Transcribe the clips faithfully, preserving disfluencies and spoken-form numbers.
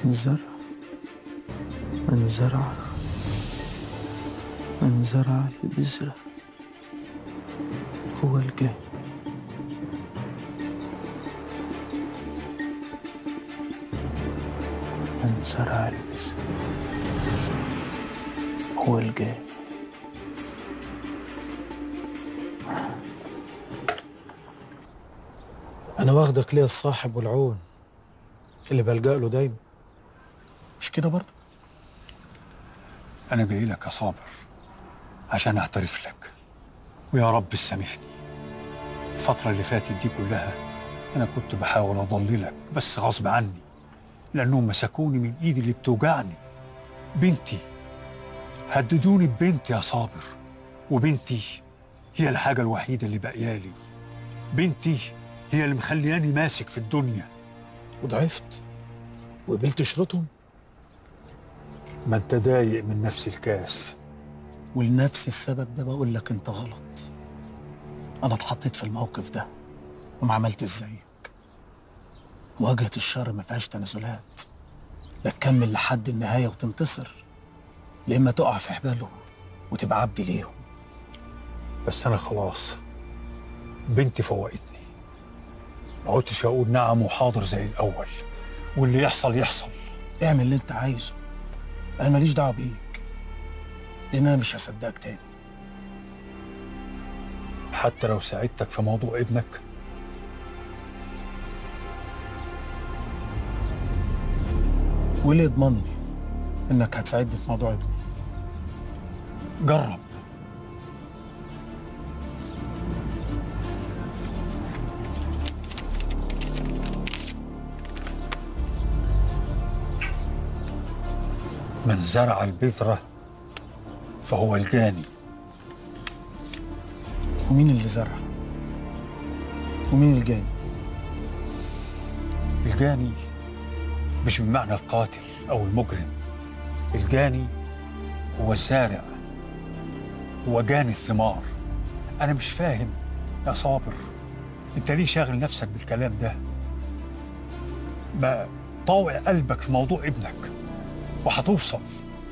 من زرع من زرع من زرع البذرة هو الجاني. من زرع البذرة هو الجاني. أنا واخدك ليا الصاحب والعون اللي بلجأ له دايما، مش كده برضه؟ أنا جاي لك يا صابر عشان أعترف لك، ويا رب سامحني. الفترة اللي فاتت دي كلها أنا كنت بحاول أضللك بس غصب عني، لأنهم مسكوني من إيدي اللي بتوجعني. بنتي هددوني ببنتي يا صابر، وبنتي هي الحاجة الوحيدة اللي باقيالي. بنتي هي اللي مخلياني ماسك في الدنيا. وضعفت وقبلت شروطهم؟ ما انت ضايق من نفس الكاس. ولنفس السبب ده بقول لك انت غلط. انا اتحطيت في الموقف ده وما عملتش زيك. مواجهة الشر ما فيهاش تنازلات، لا تكمل لحد النهاية وتنتصر، لا اما تقع في حبالهم وتبقى عبد ليهم. بس انا خلاص بنتي فوقتني، ما قلتش اقول نعم وحاضر زي الاول، واللي يحصل يحصل. اعمل اللي انت عايزه، انا ماليش دعوه بيك، لان انا مش هصدقك تاني. حتى لو ساعدتك في موضوع ابنك؟ وليه يضمنني انك هتساعدني في موضوع ابني؟ جرب. من زرع البذرة فهو الجاني. ومين اللي زرع؟ ومين الجاني؟ الجاني مش بمعنى القاتل أو المجرم. الجاني هو الزارع، هو جاني الثمار. أنا مش فاهم يا صابر، أنت ليه شاغل نفسك بالكلام ده؟ ما طاوع قلبك في موضوع ابنك وهتوصل.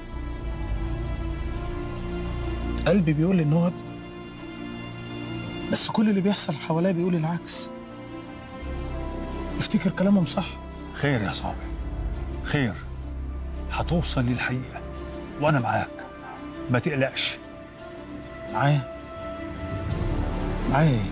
قلبي بيقول ان هو ابني، بس كل اللي بيحصل حواليا بيقول العكس. تفتكر كلامهم صح؟ خير يا صابر، خير. هتوصل للحقيقة وأنا معاك، ما تقلقش. معايا؟ معايا ايه؟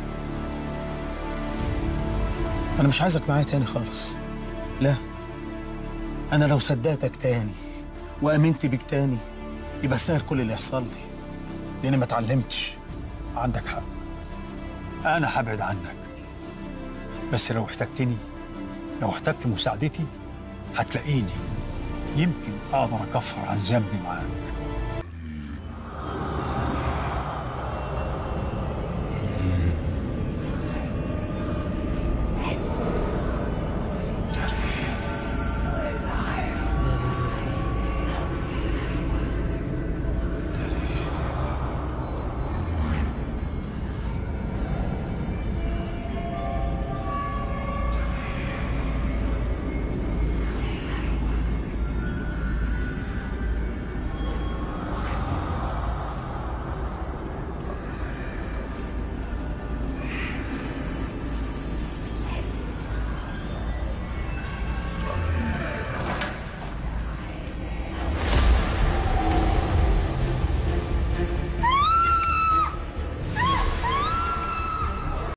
أنا مش عايزك معايا تاني خالص. لا، أنا لو صدقتك تاني وآمنت بيك تاني يبقى استاهل كل اللي يحصل لي، لأني ما اتعلمتش. عندك حق، أنا هبعد عنك، بس لو احتجتني، لو احتجت مساعدتي هتلاقيني. يمكن أقدر أكفر عن ذنبي معاك.